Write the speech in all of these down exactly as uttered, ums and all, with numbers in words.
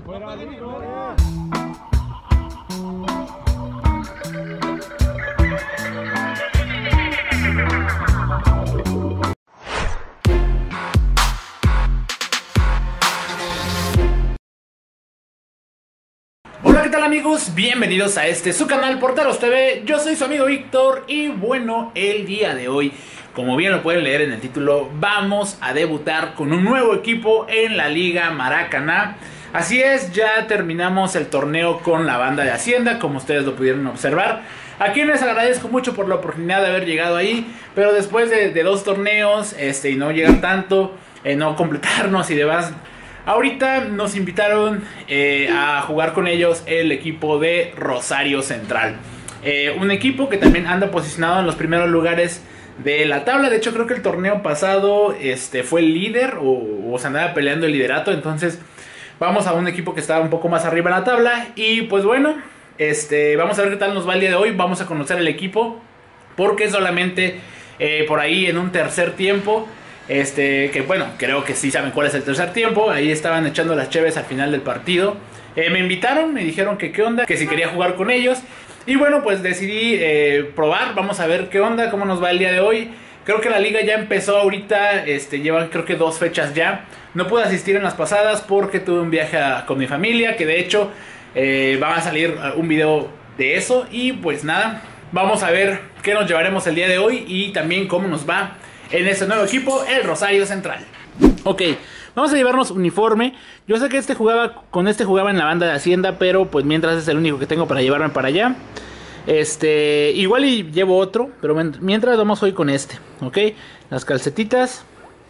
Hola, ¿qué tal amigos? Bienvenidos a este su canal Porteros T V. Yo soy su amigo Víctor y bueno, el día de hoy, como bien lo pueden leer en el título, vamos a debutar con un nuevo equipo en la Liga Maracaná. Así es, ya terminamos el torneo con la banda de Hacienda, como ustedes lo pudieron observar. A quienes les agradezco mucho por la oportunidad de haber llegado ahí, pero después de, de dos torneos este, y no llegar tanto, eh, no completarnos y demás, ahorita nos invitaron eh, a jugar con ellos el equipo de Rosario Central. Eh, un equipo que también anda posicionado en los primeros lugares de la tabla. De hecho, creo que el torneo pasado este, fue el líder o, o se andaba peleando el liderato. Entonces vamos a un equipo que estaba un poco más arriba en la tabla. Y pues bueno, este, vamos a ver qué tal nos va el día de hoy. Vamos a conocer el equipo, porque solamente eh, por ahí en un tercer tiempo, Este, que bueno, creo que sí saben cuál es el tercer tiempo. Ahí estaban echando las cheves al final del partido. eh, Me invitaron, me dijeron que qué onda, que si quería jugar con ellos. Y bueno, pues decidí eh, probar. Vamos a ver qué onda, cómo nos va el día de hoy. Creo que la liga ya empezó ahorita, este, llevan creo que dos fechas ya. No pude asistir en las pasadas porque tuve un viaje a, con mi familia, que de hecho eh, va a salir un video de eso. Y pues nada, vamos a ver qué nos llevaremos el día de hoy y también cómo nos va en este nuevo equipo, el Rosario Central. Ok, vamos a llevarnos uniforme. Yo sé que este jugaba, con este jugaba en la banda de Hacienda, pero pues mientras es el único que tengo para llevarme para allá. Este, igual y llevo otro, pero mientras vamos hoy con este. Ok, las calcetitas,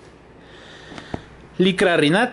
licra Rinat,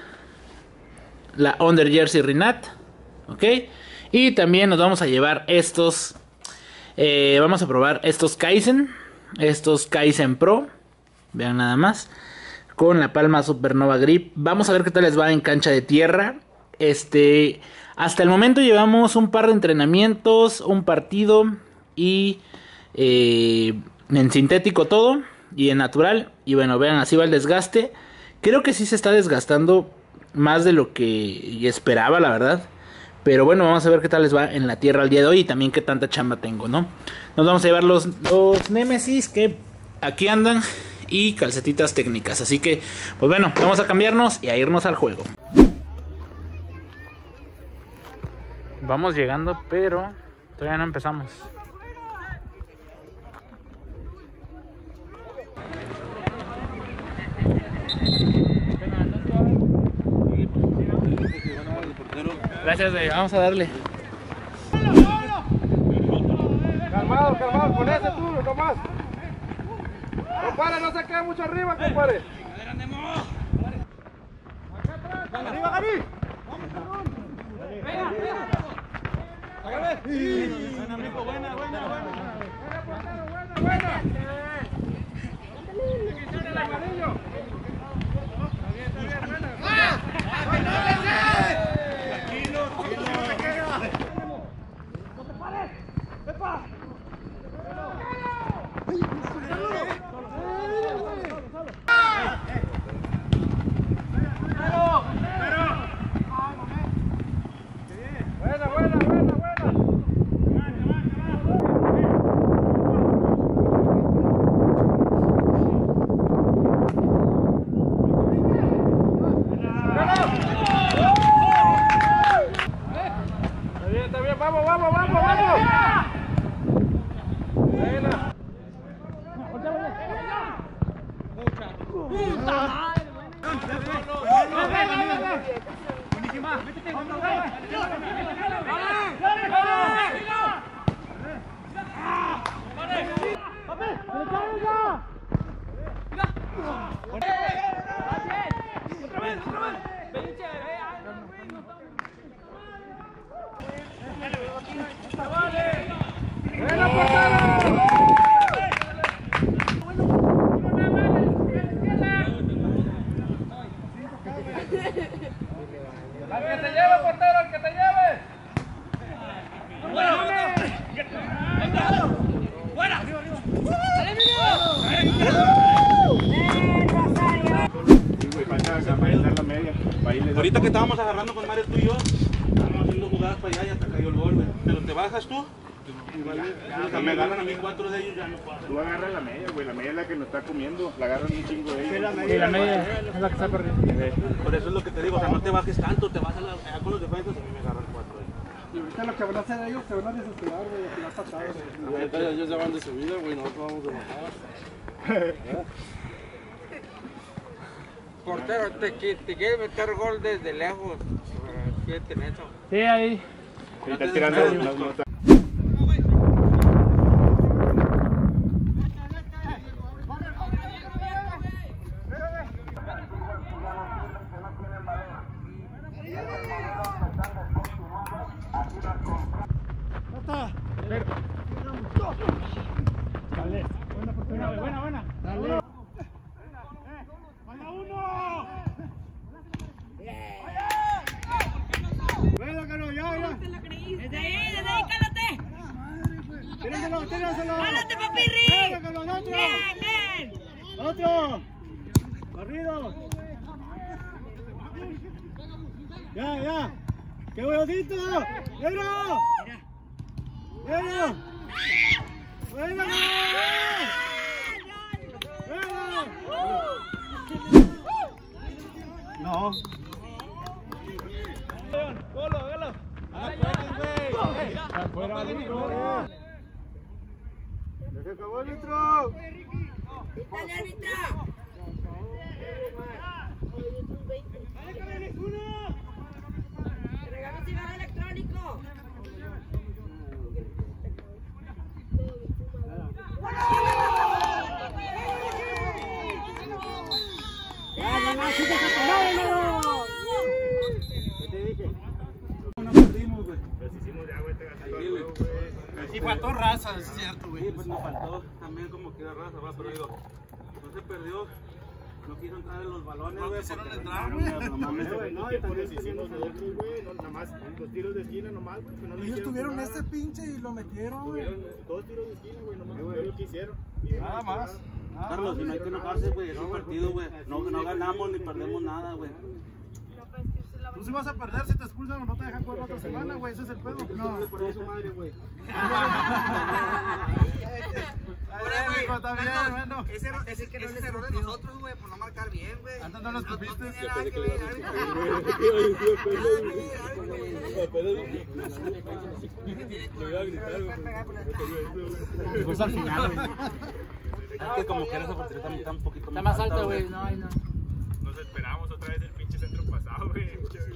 la under jersey Rinat. Ok, y también nos vamos a llevar estos, eh, vamos a probar estos Kaizen. Estos Kaizen Pro, vean nada más, con la palma Supernova Grip. Vamos a ver qué tal les va en cancha de tierra. Este, hasta el momento llevamos un par de entrenamientos, un partido y eh, en sintético todo y en natural. Y bueno, vean, así va el desgaste. Creo que sí se está desgastando más de lo que esperaba, la verdad. Pero bueno, vamos a ver qué tal les va en la tierra el día de hoy y también qué tanta chamba tengo, ¿no? Nos vamos a llevar los, los Nemesis que aquí andan y calcetitas técnicas. Así que, pues bueno, vamos a cambiarnos y a irnos al juego. Vamos llegando, pero todavía no empezamos. Gracias, vamos a darle. Calmado, calmado, con ese tú, nomás. Compadre, no se quede mucho arriba, compadre. Arriba, Gaby. Venga, venga. Buena, amigo, buena, buena, buena. Buena, buena, buena. El amarillo. Está bien, está bien, buena. ¡Ah! Tranquilo, tranquilo, no te quedas. ¡No te pares! ¡Epa! Buena, buena, buena, buena. Está bien, está bien, vamos, vamos, vamos, vamos. Buena. ¡Puta madre! Buenísima. ¡Buena, portero! ¡Al que te lleve, portero! ¡Al que te lleve! ¡Buena! ¡Buena! ¡Dale, la media. Ahorita que estábamos agarrando con Mario tú y yo, estábamos haciendo jugadas para allá y hasta cayó el gol, güey. Pero te bajas tú, ya, me agarran a mí cuatro de ellos, ya no puedo. Tú agarras la media, güey, la media es la que nos está comiendo, la agarran un chingo de ellos. Sí, la media es la que está perdiendo. Por eso es lo que te digo, o sea, no te bajes tanto, te vas a la, allá con los defensas y a mí me agarran cuatro de ellos. Y ahorita lo que van a hacer ellos se van a desesperar, güey, a tirar patadas. Ahorita ellos ya van de subida, güey, nosotros vamos de bajada. Portero, te, te quieres meter gol desde lejos. Sienten eso. Sí, ahí. Está tirando las notas. Dale. Buena oportunidad, buena, buena. Dale. Bueno, Caro, ya, ya. Desde ahí, desde ahí, cálate. Tíraselo, tíraselo. Cálate, papirri. Venga, con los otros. Bien, bien. Otro. Barrido. Ya, ya. ¡Qué bonito! ¡Negro! ¡Negro! ¡Bueno! No. ¡Golo, golo! ¡Afuera, litro! ¡Se acabó el litro! Dale, árbitro. Te regalo cigarro electrónico. Sí, faltó raza, es cierto, güey. Sí, pues nos faltó también como que era raza, va, pero digo, no se perdió, no quiso entrar en los balones, güey. No quisieron entrar, güey. No mames, güey, no, y también hicimos nosotros, güey, nada más, los tiros de esquina nomás, güey. Ellos tuvieron este pinche y lo metieron, güey. Dos tiros de esquina, güey, nomás, no lo quisieron. Nada más. Carlos, si no hay que enojarse, güey, es un partido, güey. No, no ganamos ni perdemos nada, güey. Tú si vas a perder, si te expulsan o no te dejan jugar otra semana, güey, ese es el pedo. No, por eso madre, güey. Está bien, bueno. Ese, ese, ese es el error de nosotros, güey, por no marcar bien, güey. Antes no lo escupiste. No tiene nada que ver, Pues al final, güey. Es que como que era esa oportunidad también está un poquito Está más alta, güey. No, ay, no. Nos esperamos otra vez el pinche centro pasado, güey.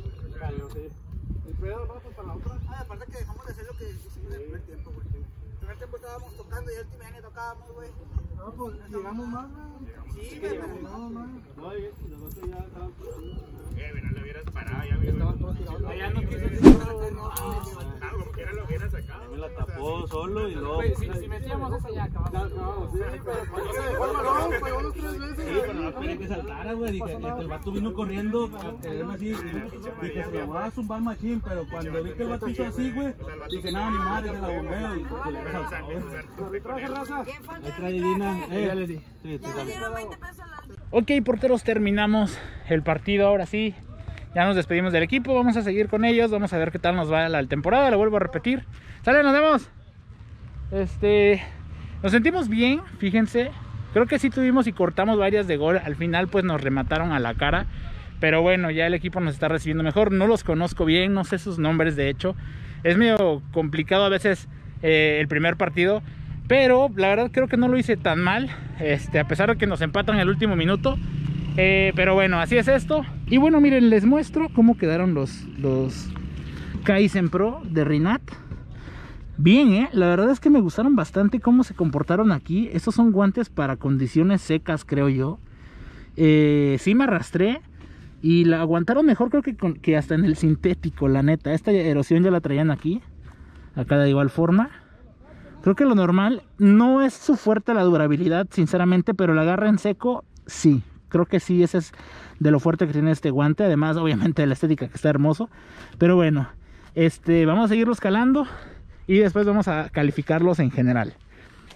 El pedo, no, pues para la otra. Ah, aparte que dejamos de hacer lo que hicimos en el primer tiempo, güey. En el primer tiempo estábamos tocando y el último año tocábamos, güey. No, pues llegamos más, güey. Sí, güey, pero No, no. No, y nosotros ya estábamos. Eh, no le hubieras parado, ya, güey. Allá no quiso Ah, como que era lo hubieras sacado. Me la tapó solo y luego. Si, si metíamos esa ya acabamos. Sí, pero cuando se dejó el balón, pegó dos tres veces. Sí, pero no esperé que saltara, güey. Dije, el vato vino corriendo a quererme así. Dije, se llamaba a zumbar machín, pero cuando vi que el vato hizo así, güey, dije, nada, ni madre, que la bombeo. Y pues le saltó, güey. Arbitraje, raza. Ahí trae divina. Eh, ya les di. Sí, sí, sale. Ok, porteros, terminamos el partido ahora sí. Ya nos despedimos del equipo, vamos a seguir con ellos, vamos a ver qué tal nos va la temporada, lo vuelvo a repetir. ¡Sale, nos vemos! Este, nos sentimos bien, fíjense. Creo que sí tuvimos y cortamos varias de gol. Al final pues nos remataron a la cara. Pero bueno, ya el equipo nos está recibiendo mejor. No los conozco bien, no sé sus nombres de hecho. Es medio complicado a veces eh, el primer partido. Pero la verdad creo que no lo hice tan mal. Este, a pesar de que nos empatan en el último minuto. Eh, pero bueno, así es esto. Y bueno, miren, les muestro cómo quedaron los, los Kaizen Pro de Rinat. Bien, eh, la verdad es que me gustaron bastante cómo se comportaron aquí. Estos son guantes para condiciones secas, creo yo. eh, Sí me arrastré y la aguantaron mejor, creo que, con, que hasta en el sintético, la neta. Esta erosión ya la traían aquí, acá de igual forma. Creo que lo normal no es su fuerte la durabilidad, sinceramente, pero la agarra en seco, sí. Creo que sí, ese es de lo fuerte que tiene este guante. Además, obviamente, de la estética, que está hermoso. Pero bueno, este, vamos a seguirlos calando y después vamos a calificarlos en general.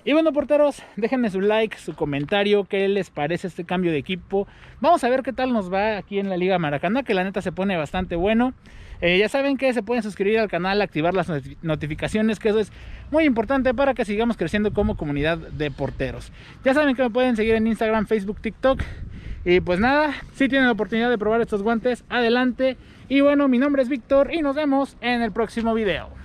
Y bueno, porteros, déjenme su like, su comentario, qué les parece este cambio de equipo. Vamos a ver qué tal nos va aquí en la Liga Maracaná, que la neta se pone bastante bueno. Eh, ya saben que se pueden suscribir al canal, activar las not notificaciones, que eso es muy importante para que sigamos creciendo como comunidad de porteros. Ya saben que me pueden seguir en Instagram, Facebook, TikTok. Y pues nada, si tienen la oportunidad de probar estos guantes, adelante. Y bueno, mi nombre es Víctor y nos vemos en el próximo video.